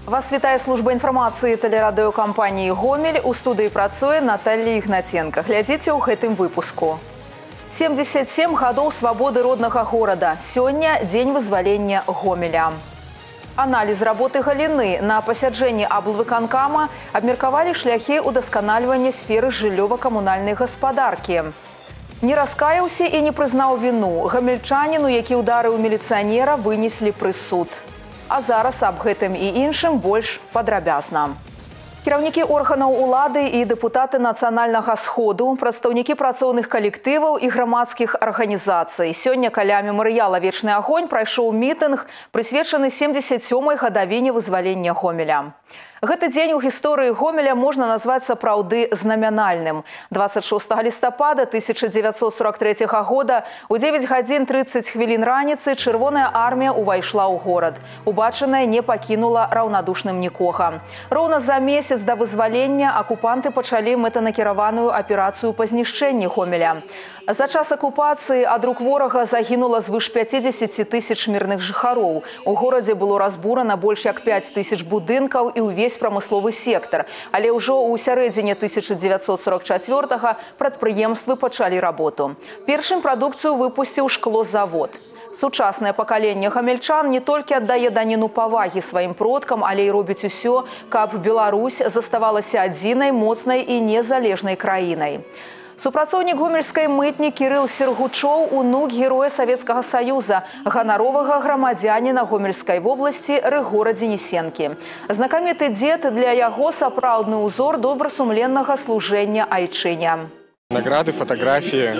Вас вітае служба інфармацыі тэлерадыёкампаніі «Гомель». У студыі працуе Наталья Ігнаценка. Глядзіце ў гэтым выпуску. 77 гадоў свабоды роднага горада. Сёння дзень вызвалення Гомеля. Аналіз работы галіны. На пасяджэнні аблвыканкама абмеркавалі шляхі удасканальвання сферы жыллёва-камунальнай гаспадаркі. Не раскаяўся і не прызнаў віну. Гамельчаніну, які ударыў міліцыянера, вынеслі прысуд. А зараз аб гэтым і іншым больш падрабязна. Кіраўнікі органаў улады і дэпутаты Нацыянальнага сходу, прадстаўнікі працоўных калектываў і грамадскіх арганізацый. Сёння каля мемарыяла «Вечны агонь» прайшоў мітынг, прысвечаны 77-й гадавіне вызвалення Гомеля. Гэты дзень у гісторыі Гомеля можна назваць сапраўды знамянальным. 26 лістапада 1943 года у 9 гадзін 30 хвілін раніцы Чырвоная армія увайшла ў горад. Убачанае не пакінула раўнадушным нікога. Роўна за месяц да вызвалення акупанты пачалі мэтанакіраваную аперацыю па знішчэнні Гомеля. За час акупацыі ад рук ворага загінула звыш 50 тысяч мірных жыхароў. У горадзе было разбурана больш як 5 тысяч будынкаў і ўвесь прамысловы сектар. Але ўжо ў сярэдзіне 1944-га прадпрыемствы пачалі работу. Першым прадукцыю выпусціў шклозавод. Сучаснае пакаленне гамельчан не толькі аддае даніну павагі сваім продкам, але і робіць усё, каб Беларусь заставалася адзінай, моцнай і незалежнай краінай. Супрацоўнік гомельскай мытні Кірыл Сергучоў, унук героя Савецкага Саюза, ганаровага грамадзяніна Гомельскай вобласці Рыгора Дзенісенкі. Знакаміты дзед для яго сапраўдны ўзор добрасумленнага служэння айчыне. Награды, фотографии.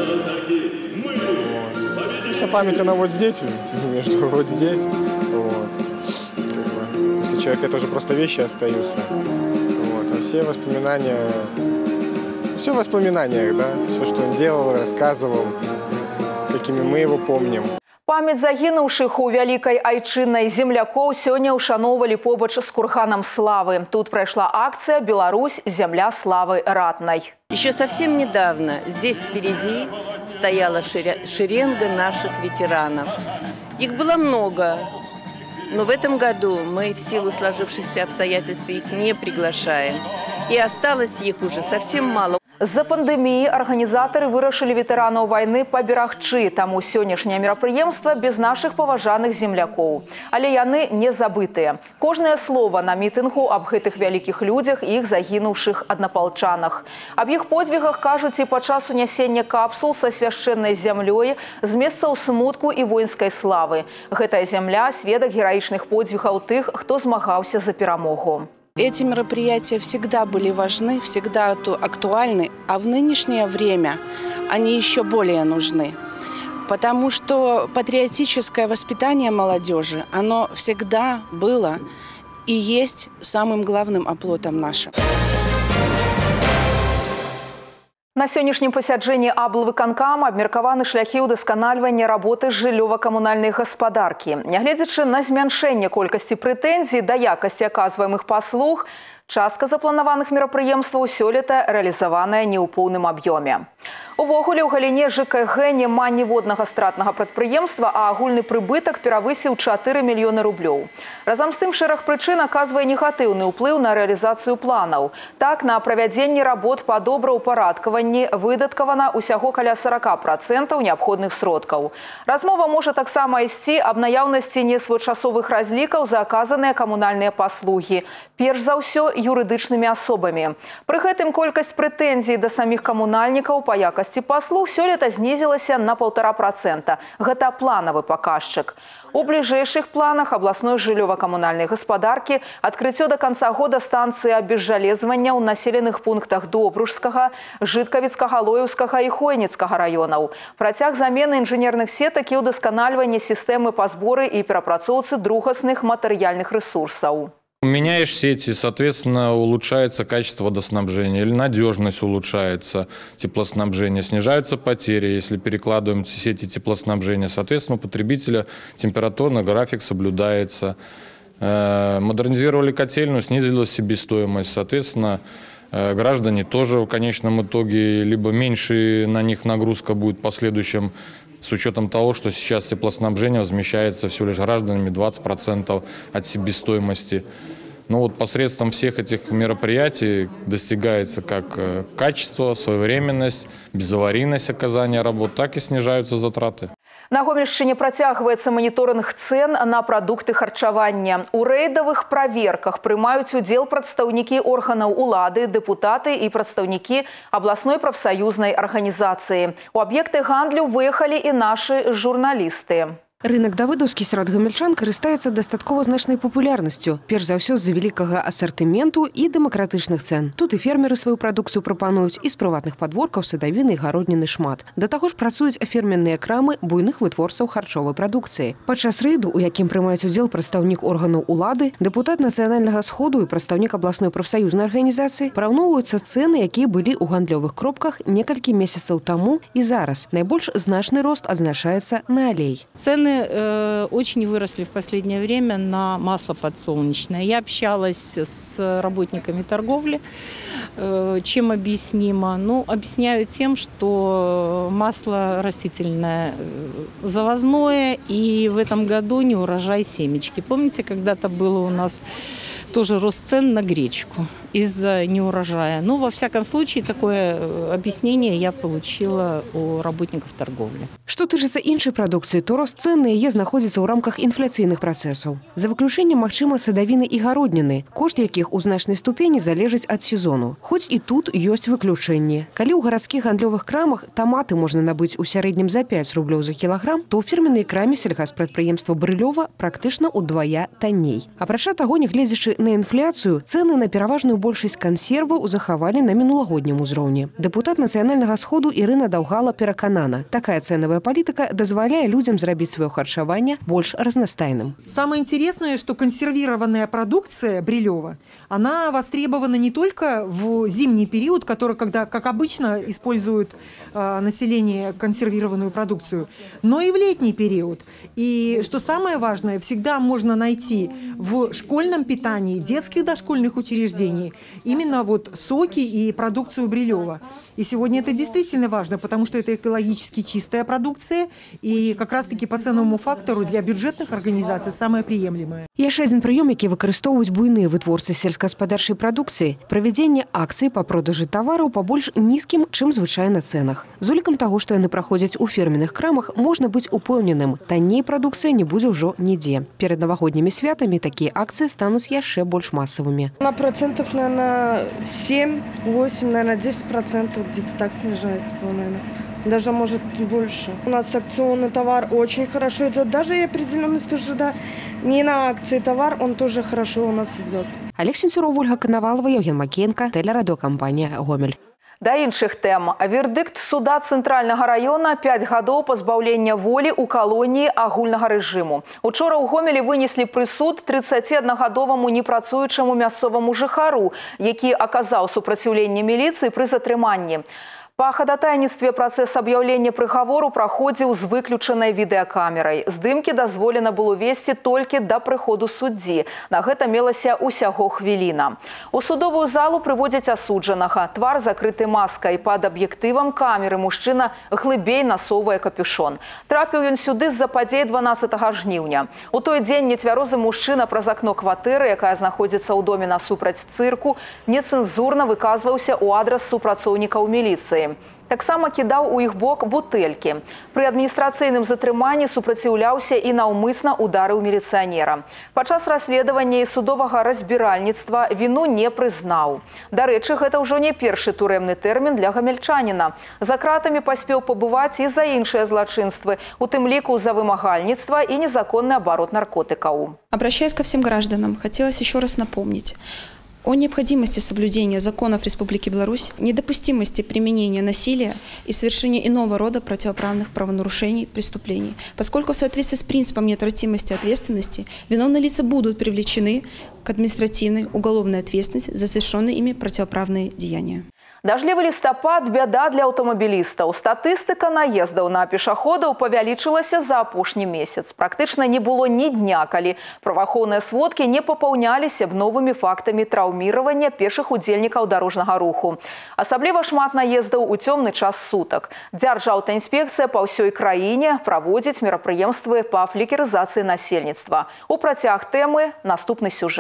Вся память она вот здесь, вот здесь. Вот. После человека тоже просто вещи остаются. Вот. А все воспоминания... Все в воспоминаниях, да, все, что он делал, рассказывал, какими мы его помним. Памяць загінуўшых у вялікай айчыннай землякоў сёння ўшаноўвалі побач з курганам славы. Тут прошла акция «Беларусь. Земля славы ратной». Еще совсем недавно здесь впереди стояла шеренга наших ветеранов. Их было много, но в этом году мы в силу сложившихся обстоятельств их не приглашаем. И осталось их уже совсем мало. З-за пандэміі арганізатары вырашылі ветэранаў вайны паберагчы, таму сённяшняе мерапрыемства без нашых паважаных землякоў. Але яны не забытыя. Кожнае слова на мітынгу аб гэтых вялікіх людзях і іх загінуўшых аднапалчанах. Аб іх подзвігах кажуць і падчас унясення капсул са свяшчэннай зямлёй з месцаў смутку і воінскай славы. Гэтая зямля – сведак гераічных подзвігаў тых, хто змагаўся за перамогу. Эти мероприятия всегда были важны, всегда актуальны, а в нынешнее время они еще более нужны. Потому что патриотическое воспитание молодежи, оно всегда было и есть самым главным оплотом нашим. На сённяшнім пасяджэнні аблвыканкама абмеркаваны шляхі ўдасканальвання работы жыллёва-камунальнай гаспадаркі. Нягледзячы на змяншэнне колькасці прэтэнзій да якасці аказваемых паслуг, частка запланаваных мерапрыемстваў сёлета рэалізаваная не ў поўным аб'ёме. Увогуле, у галіне ЖКГ няма ніводнага стратнага прадпрыемства, а агульны прыбытак перавысіў 4 мільёны рублёў. Разам з тым, шэраг прычын аказвае негатыўны ўплыў на рэалізацыю планаў. Так, на правядзенне работ па добраўпарадкаванні выдаткавана ўсяго каля 40% неабходных сродкаў. Размова можа таксама ісці аб наяўнасці несвоечасовых разлікаў за аказаныя камунальныя паслугі, перш за ўсё юрыдычнымі асобамі. Пры гэтым колькасць прэтэнзій да саміх камунальнікаў па якасці паслуг сёлета знізілася на 1,5%. Гэта планавы паказчык. У бліжэйшых планах абласной жыллёва-камунальнай гаспадаркі адкрыццё да канца года станцыі абезжалезвання ў населеных пунктах Добружскага, Жыткавіцкага, Лоеўскага і Хойніцкага раёнаў, працяг замены інжынерных сетак і ўдасканальвання сістэмы па зборы і перапрацоўцы другасных матэрыяльных рэсурсаў. Меняешь сети, соответственно, улучшается качество водоснабжения или надежность улучшается теплоснабжения, снижаются потери, если перекладываем сети теплоснабжения. Соответственно, у потребителя температурный график соблюдается. Модернизировали котельную, снизилась себестоимость. Соответственно, граждане тоже в конечном итоге либо меньше на них нагрузка будет в последующем, с учетом того, что сейчас теплоснабжение возмещается всего лишь гражданами 20% от себестоимости. Но вот посредством всех этих мероприятий достигается как качество, своевременность, безаварийность оказания работ, так и снижаются затраты. На Гомельшчыне працягваецца моніторинг цен на прадукты харчавання. У рэйдавых праверках прымаюць удзел прадстаўнікі органаў улады, дэпутаты і прадстаўнікі абласной прафсаюзнай арганізацыі. У аб'екты гандлю выехалі і нашы журналісты. Рынок давыдаўскі сярод гамельчан карыстаецца дастаткова значнай папулярнасцю, перш за ўсё з-за вялікага асартыменту і дэмакратычных цэн. Тут і фермеры сваю прадукцыю прапануюць, і з прыватных падворкаў садавіны і гародніны шмат. Да таго ж працуюць ферменныя крамы буйных вытворцаў харчовай прадукцыі. Падчас рэйду, у якім прымаюць удзел прадстаўнік органаў улады, дэпутат нацыянальнага сходу і прадстаўнік абласной прафсаюзнай арганізацыі параўноўваюцца цэны, якія былі ў гандлёвых кропках некалькі месяцаў таму і зараз. Найбольш значны рост адзначаецца на алей. Цены очень выросли в последнее время на масло подсолнечное. Я общалась с работниками торговли. Чем объяснимо? Ну, объясняю тем, что масло растительное завозное, и в этом году не урожай семечки. Помните, когда-то было у нас тоже рост цен на гречку из-за неурожая. Ну, во всяком случае, такое объяснение я получила у работников торговли. Што тычыцца іншай прадукцыі, то рост цэн на яе знаходзіцца ў рамках інфляцыйных працэсаў. За выключэннем, магчыма, садавіны і гародніны, кошт якіх у значнай ступені залежыць ад сезону. Хоць і тут ёсць выключэнні. Калі ў гарадскіх гандлёвых крамах таматы можна набыць у сярэднім за 5 рублёў за кілаграм, то ў фірменнай краме сельгаспрадпрыемства Брылёва практычна ўдвая танней. Апрача таго, нягледзячы на інфляцыю, цэны на пераважную большасць кансерваў захавалі на мінулагоднім узроўні. Дэпутат нацыянальнага сходу Ірына Даўгала пераканана, такая цэновая политика дазваляе людям зрабіць свое харчаванне больш разнастайным. Самое интересное, что консервированная продукция Брилева, она востребована не только в зимний период, который, когда, как обычно, использует население консервированную продукцию, но и в летний период. И, что самое важное, всегда можно найти в школьном питании, детских дошкольных учреждений именно вот соки и продукцию Брилева. И сегодня это действительно важно, потому что это экологически чистая продукция и как раз-таки по ценовому фактору для бюджетных организаций самая приемлемая. Яшчэ адзін прыём, які выкарыстоўваюць буйныя вытворцы сельскагаспадарчай прадукцыі – правядзенне акцый па продажы тавараў па больш нізкім, чым звычайна цэнах. З улікам таго, што яны праходзяць у фірменных крамах, можна быць упэўненым – танней прадукцыя не будзе ўжо нідзе. Перад навагоднімі святамі такія акцыі стануць яшчэ больш масавымі. На процентов, наверное, 7-8, наверное, 10% где-то так снижается, наверное. Даже, может, больше. У нас акционный товар очень хорошо идет. Даже и определенность уже, да, не на акции товар, он тоже хорошо у нас идет. Олег Сенцюров, Ольга Коновалова, Евген Макеенко, телерадиокомпания «Гомель». Да іншых тэм. Вердикт суда Цэнтральнага района 5 гадоў пазбаўлення волі ў калоніі агульнага рэжыму. Учора ў Гомелі вынеслі прысуд 31-гадоваму непрацуючаму мясцоваму жыхару, які аказаў супраціўленне міліцыі пры затрыманні. Па хадатайніцтве працэс аб'яўлення прыгавору праходзіў з выключанай відэакамерай. Здымкі дазволена было весці толькі да прыходу суддзі. На гэта мелася ўсяго хвіліна. У судовую залу прыводзяць асуджанага. Твар закрыты маскай. Пад аб'ектывам камеры мужчына глыбей насоўвае капюшон. Трапіў ён сюды з-за падзей 12 жніўня. У той дзень нецвярозы мужчына праз акно кватэры, якая знаходзіцца ў доме насупраць цырку, нецэнзурна выказваўся ў адрас супрацоўнікаў міліцыі. Таксама кідаў у іх бок бутэлькі. Пры адміністрацыйным затрыманні супраціўляўся і наўмысна ударыў міліцыянера. Падчас расследавання і судовага разбіральніцтва віну не прызнаў. Дарэчы, гэта ўжо не першы турэмны тэрмін для гамельчаніна. За кратамі паспеў пабываць і за іншыя злачынствы, у тым ліку за вымагальніцтва и незаконный оборот наркотиков. Обращаясь ко всем гражданам, хотелось еще раз напомнить о необходимости соблюдения законов Республики Беларусь, недопустимости применения насилия и совершения иного рода противоправных правонарушений, преступлений, поскольку в соответствии с принципом неотвратимости ответственности виновные лица будут привлечены к административной уголовной ответственности за совершенные ими противоправные деяния. Дажлівы лістапад – бяда для аўтамабілістаў. Статыстыка наездаў на пешаходаў павялічылася за апошні месяц. Практычна не было ні дня, калі праваахоўныя сводкі не папаўняліся б новымі фактамі траўміравання пешых удзельнікаў дарожнага руху. Асабліва шмат наездаў у цёмны час сутак. Дзяржаўтаінспекцыя па ўсёй краіне праводзіць мерапрыемствы па флікерызацыі насельніцтва. У працяг тэмы наступны сюжэт.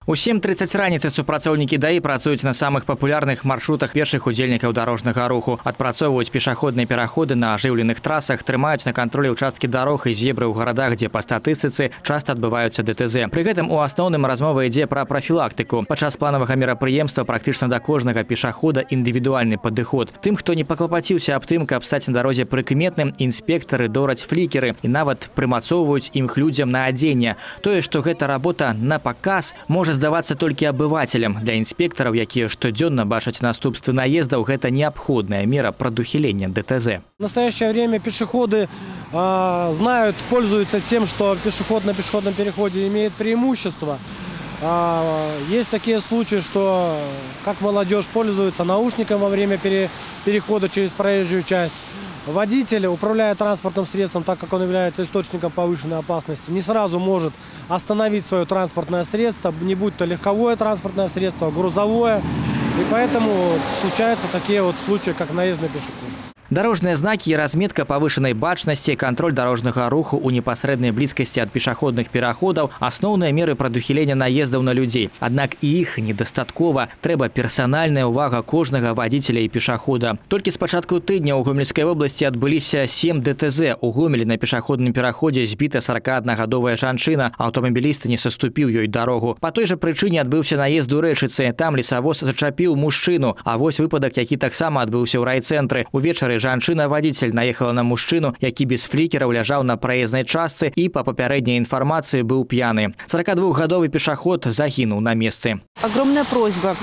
У 7:30 раніцы супрацоўнікі ДАІ працуюць на самых папулярных маршрутах першых удзельнікаў дарожнага руху. Адпрацоўваюць пешаходныя пераходы на ажыўленых трасах, трымаюць на кантролі ўчасткі дарог і зебры ў гарадах, дзе па статыстыцы часта адбываюцца ДТЗ. Пры гэтым у асноўным размова ідзе пра прафілактыку. Падчас планавага мерапрыемства практычна да кожнага пешахода індывідуальны падыход. Тым, хто не паклапаціўся аб тым, каб стаць на дарозе прыкметным, інспектары дораць флікеры і нават прымацоўваюць імх людзям на адзенне. Тое, што гэта работа на паказ, можа здавацца толькі абывателям. Для інспектараў, якія штодзённа бачаць наступствы наездаў, гэта неабходная мера прадухілення ДТЗ. В настоящее время пешеходы знают, пользуются тем, что пешеход на пешеходном переходе имеет преимущество. Есть такие случаи, что как молодежь пользуется наушником во время перехода через проезжую часть. Водитель, управляя транспортным средством, так как он является источником повышенной опасности, не сразу может остановить свое транспортное средство, не будь то легковое транспортное средство, грузовое. И поэтому случаются такие вот случаи, как наездный пешеход. Дорожные знаки и разметка повышенной бачности, контроль дорожного руху у непосредной близкости от пешеходных переходов – основные меры прадухілення наездов на людей. Однако и их недостаткова. Трэба персональная увага кожнага водителя и пешехода. Только с початку тыдня у Гомельской области отбылись 7 ДТЗ. У Гомелі на пешеходном переходе сбита 41-гадовая жанчына. Аўтамабіліст не саступіў ёй дорогу. По той же причине адбыўся наезд у Рэчыцы. Там лесавоз зачапіў мужчыну. А вось выпадок, які таксама адбыўся ў райцэнтры. Увечары жанчына-водитель наехала на мужчыну, які без флікераў ляжаў на праезнай частцы і, па папярэдняй інфармацыі, быў п'яны. 42-гадовый пешеход загинул на месте. Огромная просьба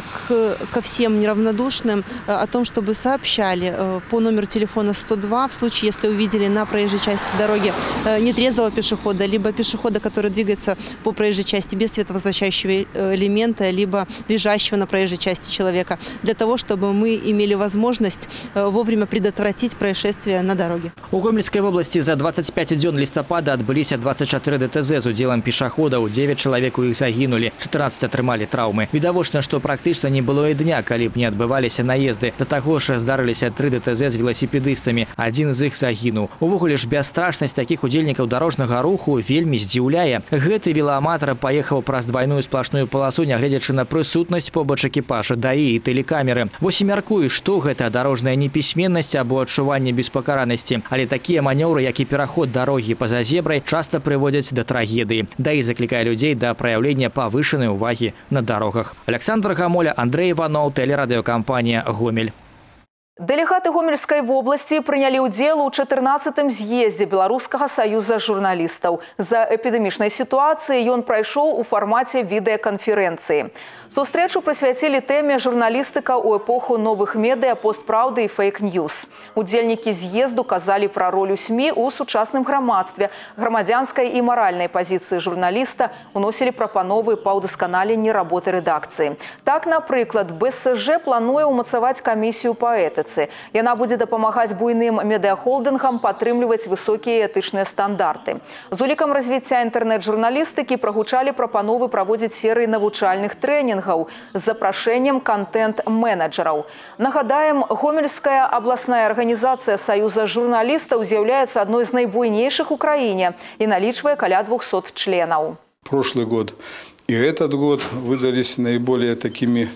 ко всем неравнодушным о том, чтобы сообщали по номеру телефона 102 в случае, если увидели на проезжей части дороги нетрезвого пешехода, либо пешехода, который двигается по проезжей части без световозвращающего элемента, либо лежащего на проезжей части человека, для того, чтобы мы имели возможность вовремя предотвратить происшествия на дороге. У Гомельской области за 25 дзён листопада отбылись 24 ДТЗ с уделом пешеходов. 9 человек у их загинули, 14 атрымали травмы. Відавочна, что практически не было и дня, калі б не адбываліся наезды. До таго ж здарыліся 3 ДТЗ с велосипедистами. Один из их загинул. Увогуле ж бясстрашнасць таких удзельнікаў дорожного руху вельмі здзіўляе. Гэты велоаматар поехал праз двойную сплошную полосу, нягледзячы на прысутнасць побач экіпажа ДАІ і тэлекамеры. Вось і мяркую, што гэта дорожная непісьменнасць або адчуванне беспакаранасці. Але такія манёвры, як і пераход дарогі па-за зебрай, часта прыводзяць да трагедыі. ДАІ заклікае людзей да праяўлення павышанай увагі на дорогах. Александр Гамоля, Андрей Иванов, телерадиокомпания «Гомель». Дэлегаты Гомельской области приняли удел у 14-м з'езде Белорусского союза журналистов. За эпидемичной ситуацией он прошел у формате видеоконференции. Сустрэчу присвятили теме «Журналистика у эпоху новых медиа, постправды и фейк-ньюс». Удзельники з'езду казали про роль СМИ у сучасным грамадстве, громадянской и моральной позиции журналиста, уносили прапановы по удосконалению работы редакции. Так, например, БСЖ плануе умацаваць комиссию по этице. Яна будет дапамагаць буйным медиахолдингам падтрымліваць высокие этычныя стандарты. З улікам развіцця интернет-журналистики прогучали прапановы проводить серии навучальных тренингов с запрошением контент-менеджеров. Нагадаем, Гомельская областная организация Союза журналистов является одной из наибуйнейших в Украине и наличивает каля 200 членов. Прошлый год и этот год выдались наиболее такими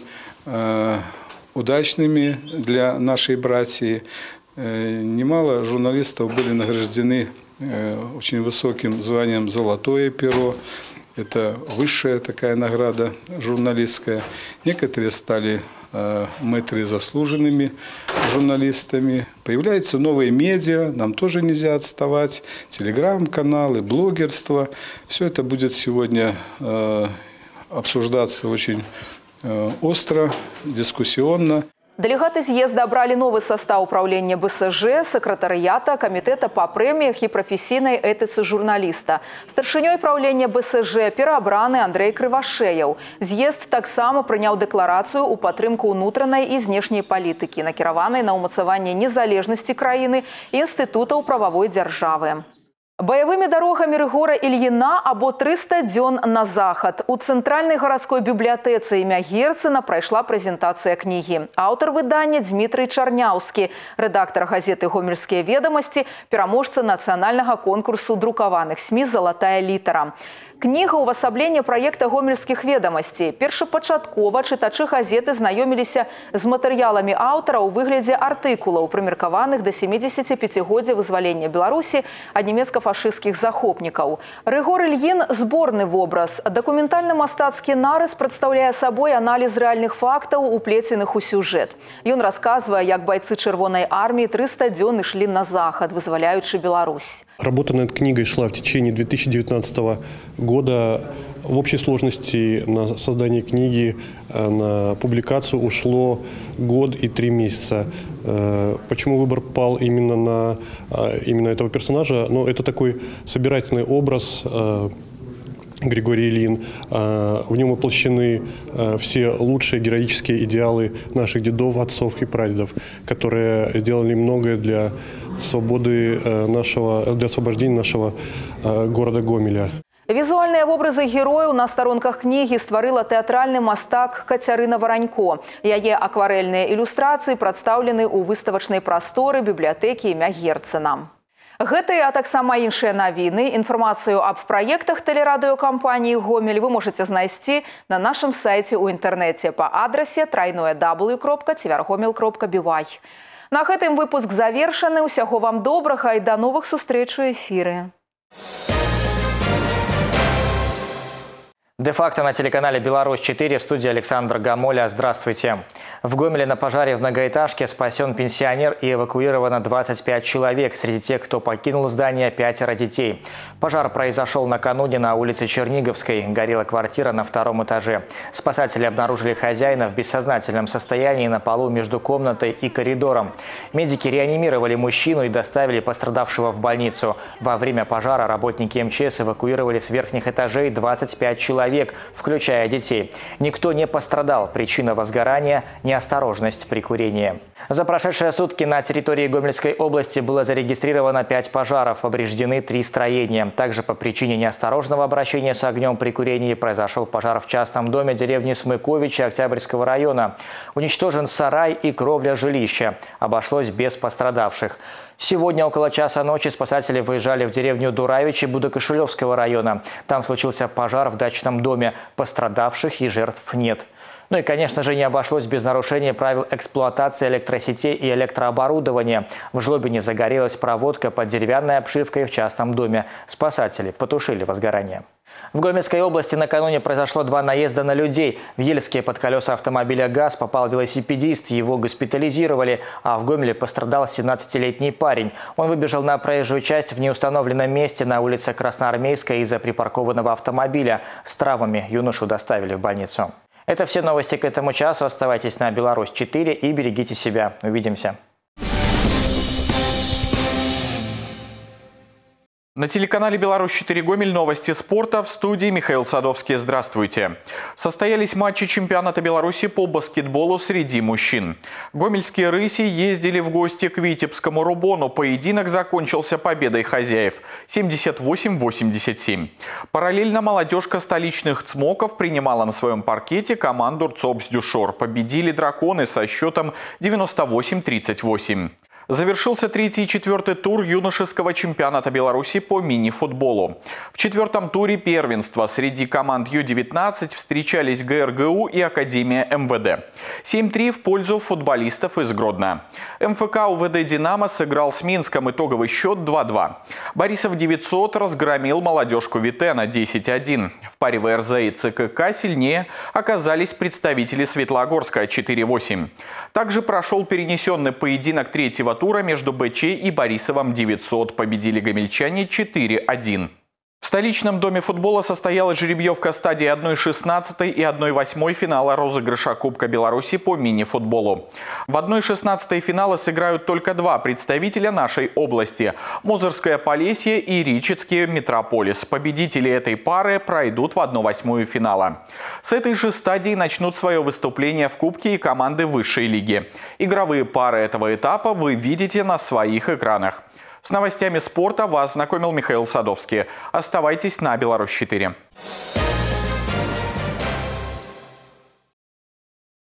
удачными для нашей братьи. Немало журналистов были награждены очень высоким званием «Золотое перо». Это высшая такая награда журналистская. Некоторые стали мэтры заслуженными журналистами. Появляются новые медиа, нам тоже нельзя отставать. Телеграм-каналы, блогерство. Все это будет сегодня обсуждаться очень остро, дискуссионно. Делегаты съезда брали новый состав управления БСЖ, секретариата, комитета по премиях и профессийной этицы журналиста. Старшинёй правления БСЖ пераабраны Андрей Крывашеяў. З'езд таксама прыняў дэкларацыю ў падтрымку ўнутранай і знешняй палітыкі, накіраванай на ўмацаванне незалежнасці краіны і інстытутаў прававой дзяржавы. Боевыми дорогами Рыгора Ильина або 300 дзён на захад. У Центральной городской библиотецы імя Герцена прошла презентация книги. Автор выдания Дмитрий Чарняўскі, редактор газеты «Гомельские ведомости», пераможца национального конкурсу друкованных СМИ «Золотая литера». Книга ўвасаблення праекта гомельскіх ведамасцей. Першапачаткова чытачы газеты знаёміліся з матэрыяламі аўтара ў выглядзе артыкулаў, прымеркаваных да 75-годдзя вызвалення Беларусі ад нямецка-фашысцкіх захопнікаў. Рыгор Ільін – зборны вобраз. Дакументальна-мастацкі нарыс прадстаўляе сабой аналіз рэальных фактаў, уплеценых у сюжэт. Ён расказвае, як байцы Чырвонай арміі 300 дзён ішлі на захад, вызваляючы Беларусь. Работа над книгой шла в течение 2019 года. В общей сложности на создание книги, на публикацию ушло год и 3 месяца. Почему выбор пал именно на этого персонажа? Ну, это такой собирательный образ Григорий Ильин. В нем воплощены все лучшие героические идеалы наших дедов, отцов и прадедов, которые сделали многое для свободы для освобождения нашего города Гомеля. Візуальныя вобразы герояў на старонках кнігі стварыла тэатральны мастак Кацярына Варанько. Яе акварэльныя ілюстрацыі прадстаўлены ў выставачнай прасторы бібліятэкі імя Герцена. Гэтыя, а таксама іншыя навіны, інфармацыю аб праектах тэлерадыёкампаніі «Гомель» вы можаце знайсці на нашым сайце ў інтэрнэце па адрасе www.tvrgomel.by. На гэтым выпуск завершаны. Усяго вам добрага і да новых сустрэч у эфіры. Де-факто на телеканале «Беларусь-4», в студии Александр Гамоля. Здравствуйте. В Гомеле на пожаре в многоэтажке спасен пенсионер и эвакуировано 25 человек. Среди тех, кто покинул здание, 5 детей. Пожар произошел накануне на улице Черниговской. Горела квартира на 2-м этаже. Спасатели обнаружили хозяина в бессознательном состоянии на полу между комнатой и коридором. Медики реанимировали мужчину и доставили пострадавшего в больницу. Во время пожара работники МЧС эвакуировали с верхних этажей 25 человек, включая детей. Никто не пострадал. Причина возгорания – неосторожность при курении. За прошедшие сутки на территории Гомельской области было зарегистрировано 5 пожаров, повреждены 3 строения. Также по причине неосторожного обращения с огнем при курении произошел пожар в частном доме деревни Смыковичи Октябрьского района. Уничтожен сарай и кровля жилища. Обошлось без пострадавших. Сегодня около часа ночи спасатели выезжали в деревню Дуравичи Будокошелевского района. Там случился пожар в дачном доме. Пострадавших и жертв нет. Ну и, конечно же, не обошлось без нарушения правил эксплуатации электросетей и электрооборудования. В Жлобине загорелась проводка под деревянной обшивкой в частном доме. Спасатели потушили возгорание. В Гомельской области накануне произошло 2 наезда на людей. В Ельске под колеса автомобиля ГАЗ попал велосипедист, его госпитализировали, а в Гомеле пострадал 17-летний парень. Он выбежал на проезжую часть в неустановленном месте на улице Красноармейской из-за припаркованного автомобиля. С травмами юношу доставили в больницу. Это все новости к этому часу. Оставайтесь на Беларусь-4 и берегите себя. Увидимся. На телеканале «Беларусь-4» Гомель новости спорта. В студии Михаил Садовский. Здравствуйте. Состоялись матчи чемпионата Беларуси по баскетболу среди мужчин. Гомельские рыси ездили в гости к Витебскому Рубону. Поединок закончился победой хозяев 78-87. Параллельно молодежка столичных цмоков принимала на своем паркете команду РЦОПС-Дюшор. Победили драконы со счетом 98-38. Завершился 3-й и 4-й тур юношеского чемпионата Беларуси по мини-футболу. В 4-м туре первенства среди команд Ю-19 встречались ГРГУ и Академия МВД. 7-3 в пользу футболистов из Гродно. МФК УВД «Динамо» сыграл с Минском, итоговый счет 2-2. Борисов 900 разгромил молодежку Витена 10-1. В паре ВРЗ и ЦКК сильнее оказались представители Светлогорска 4-8. Также прошел перенесенный поединок 3-го тура между БЧ и Борисовым 900. Победили гомельчане 4-1. В столичном доме футбола состоялась жеребьевка стадии 1/16 и 1/8 финала розыгрыша Кубка Беларуси по мини-футболу. В 1/16 финала сыграют только 2 представителя нашей области – Мозырское Полесье и Ричицкий Метрополис. Победители этой пары пройдут в 1/8 финала. С этой же стадии начнут свое выступление в Кубке и команды высшей лиги. Игровые пары этого этапа вы видите на своих экранах. С новостями спорта вас знакомил Михаил Садовский. Оставайтесь на Беларусь-4.